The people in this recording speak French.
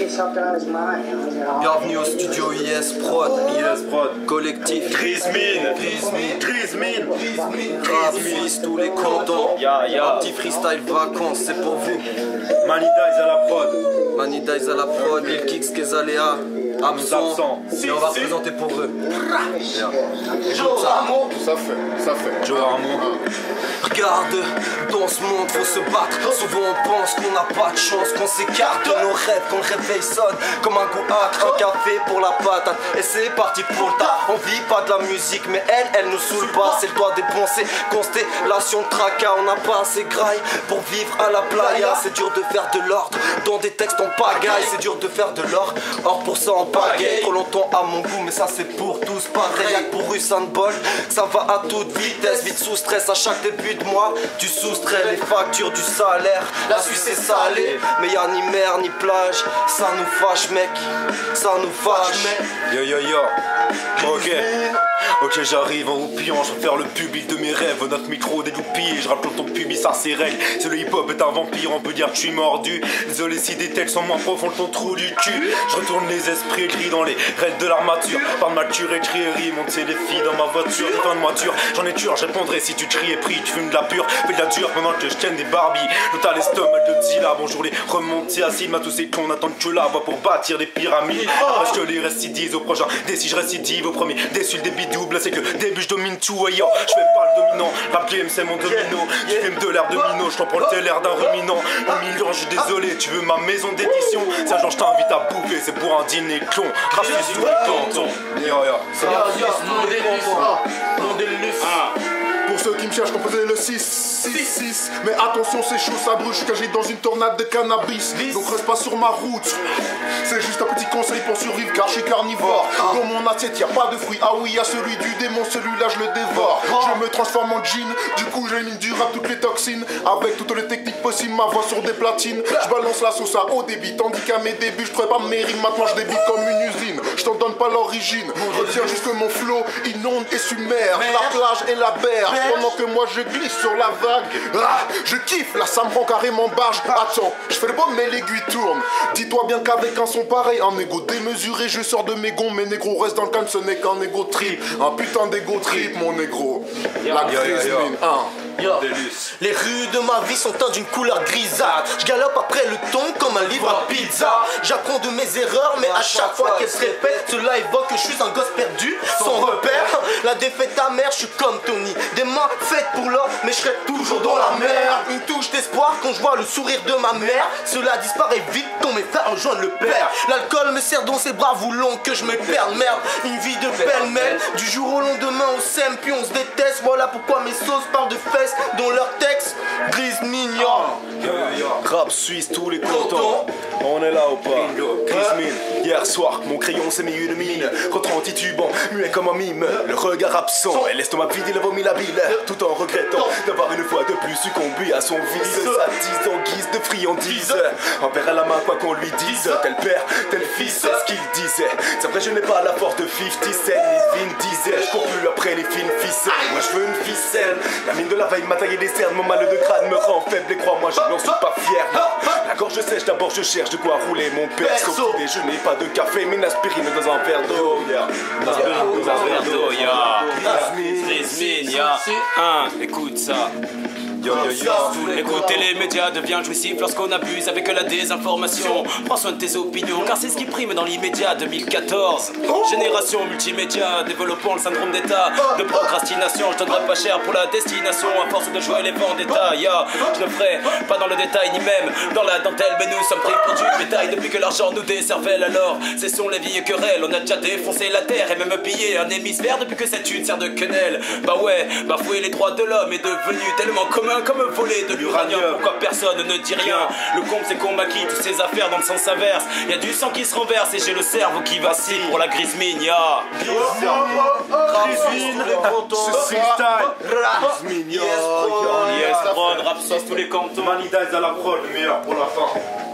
Bienvenue au studio IS Prod. Collectif Grismine. Rap, fils, tous les cantons. Un petit freestyle vacances, c'est pour vous. Mani Dice à la prod. Mani Dice à la prod, Lil Kix, Kezaléa, absent. Et on va présenter pour eux. Joe Ramon. Ça fait. Joe Ramon. Regarde, dans ce monde faut se battre. Souvent on pense qu'on n'a pas de chance, qu'on s'écarte de nos rêves, qu'on le réveil sonne comme un goût âcre, un café pour la patate. Et c'est parti pour le tas. On vit pas de la musique, mais elle nous saoule pas. C'est le doigt des pensées, constellation de tracas. On n'a pas assez graille pour vivre à la playa. C'est dur de faire de l'ordre dans des textes en pagaille. C'est dur de faire de l'or, or pour ça en pagaille. Trop longtemps à mon goût, mais ça c'est pour tous pareil. Y'a que pour Usain Bolt, ça va à toute vitesse. Vite sous stress à chaque début de mois. Tu soustrais les factures du salaire. La Suisse est salée, mais y'a ni mer ni plage. Ça nous fâche mec, ça nous fâche mec. Yo. Ok, j'arrive en oubliant, je vais faire le public de mes rêves. Notre micro dégoupillé, je rappelle ton pubis à ses règles. Si le hip-hop est un vampire, on peut dire que je suis mordu. Désolé si des tels sont moins profonds ton trou du cul. Je retourne les esprits écrits dans les raids de l'armature. Par mature et trierie, monter les filles dans ma voiture. Des fins de moiture, j'en ai tueur, je répondrai si tu tries et pris. Tu fumes de la pure, fais de la dure pendant que je tienne des Barbies. Le t'as l'estomac de Dila, bonjour les remontées acides. Ma tous ces cons n'attendent que la voix pour bâtir des pyramides. Parce que les récidives au prochain, dès si je récidive au premier. Déçu le débit double, c'est que début je domine tout, ouais, yo. Je fais pas le dominant, rap game c'est mon domino. Tu filmes de l'air de minot, je t'en prends l'air d'un ruminant. 1 million, je suis désolé, tu veux ma maison d'édition. Ça genre je t'invite à bouffer, c'est pour un dîner clon. Rap sur tous les cantons. Yo. Pour ceux qui me cherchent, composez le 6. Mais attention, c'est chaud, ça brûle, je suis cagé dans une tornade de cannabis. Donc reste pas sur ma route. C'est juste un petit conseil pour survivre car je suis carnivore. Dans mon assiette, y a pas de fruits. Ah oui, y a celui du démon, celui-là je le dévore. Je me transforme en djinn, du coup j'élimine du rap toutes les toxines. Avec toutes les techniques possibles, ma voix sur des platines. Je balance la sauce à haut débit, tandis qu'à mes débuts, je trouvais pas mes rimes. Maintenant je débite comme une usine. Je t'en donne pas l'origine. Retiens juste que mon flow inonde et submerge la plage et la berge. Pendant que moi je glisse sur la vague. Je kiffe, là ça me rend carrément barge. Attends, je fais le bon mais l'aiguille tourne. Dis-toi bien qu'avec un son pareil, un ego démesuré, je sors de mes gonds. Mes négros restent dans le calme, ce n'est qu'un ego trip. Un putain d'ego trip, mon négro. La Grismine, Les rues de ma vie sont teintes d'une couleur grisâtre. Je galope après le ton comme un livre à pizza. J'apprends de mes erreurs, mais à chaque fois qu'elles se répètent, cela évoque que je suis un gosse perdu, sans repère. La défaite amère, je suis comme Tony. Des mains faites pour l'or, mais je serai toujours dans la mer. Une touche d'espoir quand je vois le sourire de ma mère. Cela disparaît vite quand mes frères rejoignent le père. L'alcool me serre dans ses bras voulant que je me perde. Merde, une vie de pêle-mêle. Du jour au lendemain on s'aime puis on se déteste. Voilà pourquoi mes sauces parlent de fesses dans leur texte. Grismine, Rap suisse, tous les cantons. On est là ou pas? Grismine, hier soir, mon crayon s'est mis une mine. Rentrant titubant, muet comme un mime. Le regard absent, et l'estomac vide, il a vomi la bile. Tout en regrettant d'avoir une fois de plus succombé à son vice. S'attise en guise de friandise. Un père à la main, quoi qu'on lui dise. Tel père, tel fils, c'est ce qu'il disait. C'est vrai, je n'ai pas la force de 50 Cent, ni Vin Diesel. Je cours plus après les films ficelles. Moi, je veux une ficelle. La mine de la veille m'a taillé des cernes. Mon mal de crâne me rend faible et crois-moi, je n'en suis pas fier. La gorge sèche, d'abord je cherche de quoi rouler mon père. Sauf que je n'ai pas de café, mais une aspirine dans un verre d'eau. Dans un verre d'eau, Grismine, écoute ça. Écouter les médias devient jouissif lorsqu'on abuse avec la désinformation. Prends soin de tes opinions car c'est ce qui prime dans l'immédiat. 2014, génération multimédia, développant le syndrome d'état de procrastination. Je donnerai pas cher pour la destination à force de jouer les vendettas. Je ne ferai pas dans le détail ni même dans la dentelle, mais nous sommes pris pour du bétail depuis que l'argent nous décervelle. Alors cessons les vieilles querelles, on a déjà défoncé la terre et même pillé un hémisphère depuis que cette une sert de quenelle. Bah ouais, bafouer les droits de l'homme est devenu tellement commun comme voler de l'uranium. Pourquoi personne ne dit rien? Le comble c'est qu'on maquille toutes ces affaires dans le sens inverse. Y'a du sang qui se renverse et j'ai le cerveau qui vacille pour la Grismine. Grismine, c'est freestyle. Yes, prod, rap sauce tous les cantons. Mani Dice à la prod, le meilleur pour la fin.